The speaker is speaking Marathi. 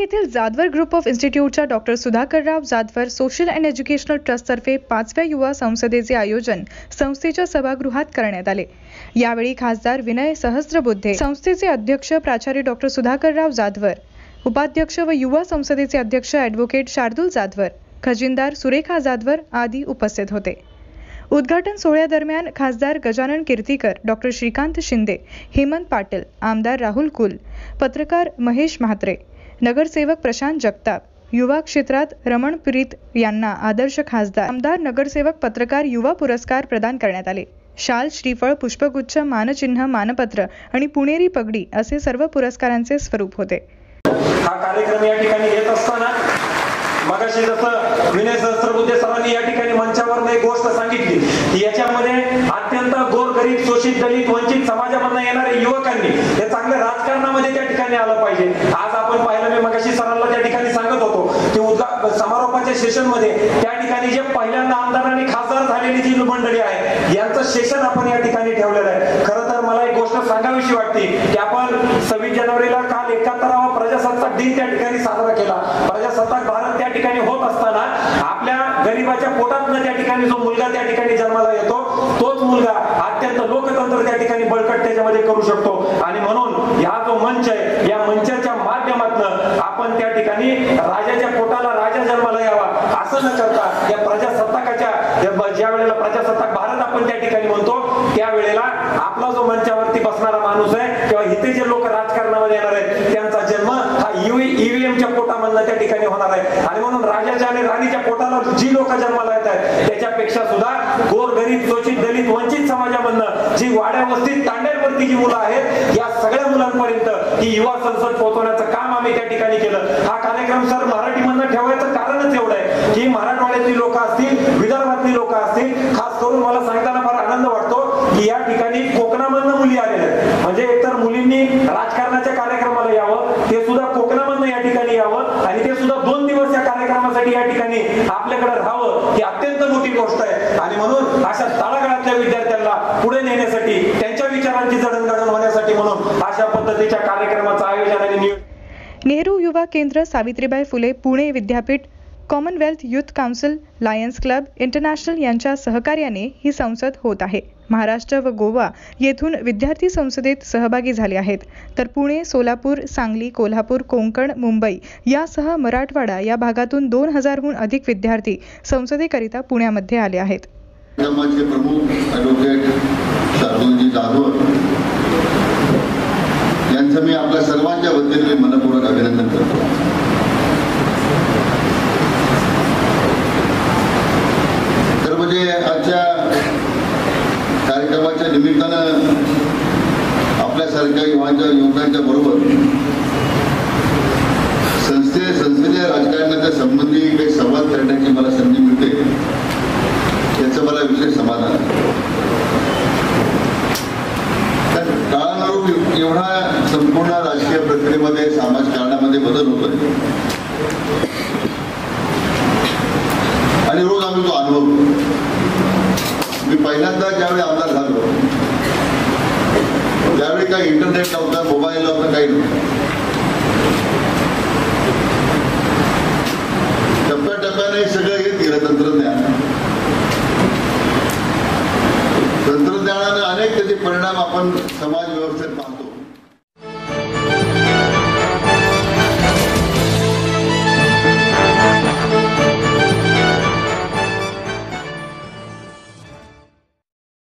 येथील जाधवर ग्रुप ऑफ इन्स्टिट्यूटच्या doctor Sudhakarrao Jadhavar social and educational ट्रस्टतर्फे 5व्या युवा संसदेचे आयोजन संस्थेच्या सभागृहात करण्यात आले। यावेळी खासदार विनय सहस्त्रबुद्धे, संस्थेचे अध्यक्ष प्राचार्य डॉक्टर सुधाकरराव जाधवर, उपाध्यक्ष व युवा संसदेचे अध्यक्ष ॲडव्होकेट शार्दूल जाधवर, खजिनदार सुरेखा जाधवर आदी उपस्थित होते। उद्घाटन सोहळ्यादरम्यान खासदार गजानन कीर्तीकर, डॉक्टर श्रीकांत शिंदे, हेमंत पाटील, आमदार राहुल कुल, पत्रकार महेश म्हात्रे, नगरसेवक प्रशांत जगताप, युवा क्षेत्रात रमण प्रीत यांना आदर्श खासदार, आमदार, नगरसेवक, पत्रकार, युवा पुरस्कार प्रदान करण्यात आले। शाल, श्रीफळ, पुष्पगुच्छ, मानचिन्ह, मानपत्र आणि पुणेरी पगडी असे सर्व पुरस्कारांचे स्वरूप होते। हा कार्यक्रम या ठिकाणी घेत असताना मगाशी जसं विनय सहस्त्रबुद्धे सरांनी या ठिकाणी मंचावर एक गोष्ट सांगितली की याच्यामध्ये अत्यंत गोरगरीब, शोषित, दलित, वंचित समाजामधून येणारे युवकांनी हे चांगल्या राजकारणामध्ये त्या ठिकाणी आलं पाहिजे। आज आपण पाहिलं, मी मगाशी सरांना त्या ठिकाणी सांगत होतो की समारोपाच्या सेशन मध्ये त्या ठिकाणी जे पहिल्यांदा आमदार आणि खासदार झालेली जी मंडळी आहे यांचं सेशन आपण या ठिकाणी ठेवलेलं आहे। खरं तर मला एक गोष्ट सांगावीशी वाटते की आपण 26 जानेवारीला काल 71वा प्रजासत्ताक दिन त्या ठिकाणी साजरा केला। प्रजासत्ताक भारत त्या ठिकाणी होत असताना आपल्या गरीबाच्या पोटातनं त्या ठिकाणी जो मुलगा त्या ठिकाणी जन्माला येतो तोच मुलगा अत्यंत लोकतंत्र त्या ठिकाणी बळकट त्याच्यामध्ये करू शकतो। आणि म्हणून हा जो मंच आहे, या मंचाच्या माध्यमातून आपण त्या ठिकाणी राजाच्या पोटाला राजा जन्माला यावा असं न करता या प्रजासत्ताकाच्या ज्या वेळेला प्रजासत्ताक भारत आपण त्या ठिकाणी म्हणतो त्यावेळेला आपला जो मंचावरती बसणारा माणूस आहे किंवा इथे जे लोक राजकारणामध्ये येणार आहेत त्यांचा जन्म हा ईव्हीएमच्या पोटामधनं त्या ठिकाणी होणार आहे। आणि म्हणून राजाच्या आणि राणीच्या पोटाला जी लोक जन्माला येत आहेत त्याच्यापेक्षा सुद्धा गोरगरीब, शोषित, दलित, वंचित समाजामधनं जी वाड्या वस्तीत तांड्यांवरती जी मुलं आहेत या सगळ्या मुलांपर्यंत ही युवा संसद पोहोचवण्याचं काम आम्ही त्या ठिकाणी केलं। हा कार्यक्रम सर मराठीमधनं ठेवायचं कारणच एवढं आहे की मराठवाड्यातली लोक असतील, विदर्भातली लोक असतील, खास करून मला सांगताना फार आनंद वाटतो की या ठिकाणी कोकणामधनं मुली आलेल्या आहेत। म्हणजे एकतर मुलींनी राजकारणाच्या कार्यक्रमाला यावं, ते सुद्धा कोकणामधनं या ठिकाणी यावं आणि ते सुद्धा 2 दिवस या कार्यक्रमासाठी या ठिकाणी आपल्याकडे राहावं ही अत्यंत मोठी गोष्ट आहे। आणि म्हणून अशा तळागाळातल्या विद्यार्थ्यांना पुढे नेण्यासाठी, त्यांच्या विचारांची जडणघडण होण्यासाठी म्हणून अशा पद्धतीच्या कार्यक्रमाचं आयोजन आणि नियोजन। नेहरू युवा केंद्र, Savitribai Phule Pune Vidyapeeth, Commonwealth Youth Council, Lions Club International यांच्या सहकार्याने ही संसद होत आहे। महाराष्ट्र व गोवा येथून विद्यार्थी संसदेत सहभागी झाले आहेत, तर पुणे, सोलापूर, सांगली, कोल्हापूर, कोकण, मुंबई यासह मराठवाडा या भागातून 2000हून अधिक विद्यार्थी संसदेकरिता पुण्यामध्ये आले आहेत। समाजचे प्रमुख ॲडव्होकेट शार्दूलजी जाधवर यांचं मी आपल्या सर्वांच्या वतीने मनपूर्वक अभिनंदन करतो। तर म्हणजे आजच्या कार्यक्रमाच्या निमित्तानं आपल्यासारख्या युवकांच्या बरोबर संसदीय राजकारणाच्या संबंधी काही संवाद करण्याची मला संधी मिळते याचं मला विशेष समाधान आहे। काळानुरूप एवढा संपूर्ण राजकीय प्रक्रियेमध्ये, समाजकारणामध्ये बदल होतोय आणि रोज आम्ही तो अनुभव, मी पहिल्यांदा ज्यावेळी आमदार झालो त्यावेळी काही इंटरनेट नव्हतं, मोबाईल नव्हतं, काही नव्हतं। टप्प्याटप्प्याने सगळं येत गेलं तंत्रज्ञानाने अनेक त्याचे परिणाम आपण समाज व्यवस्थेत पाहतो।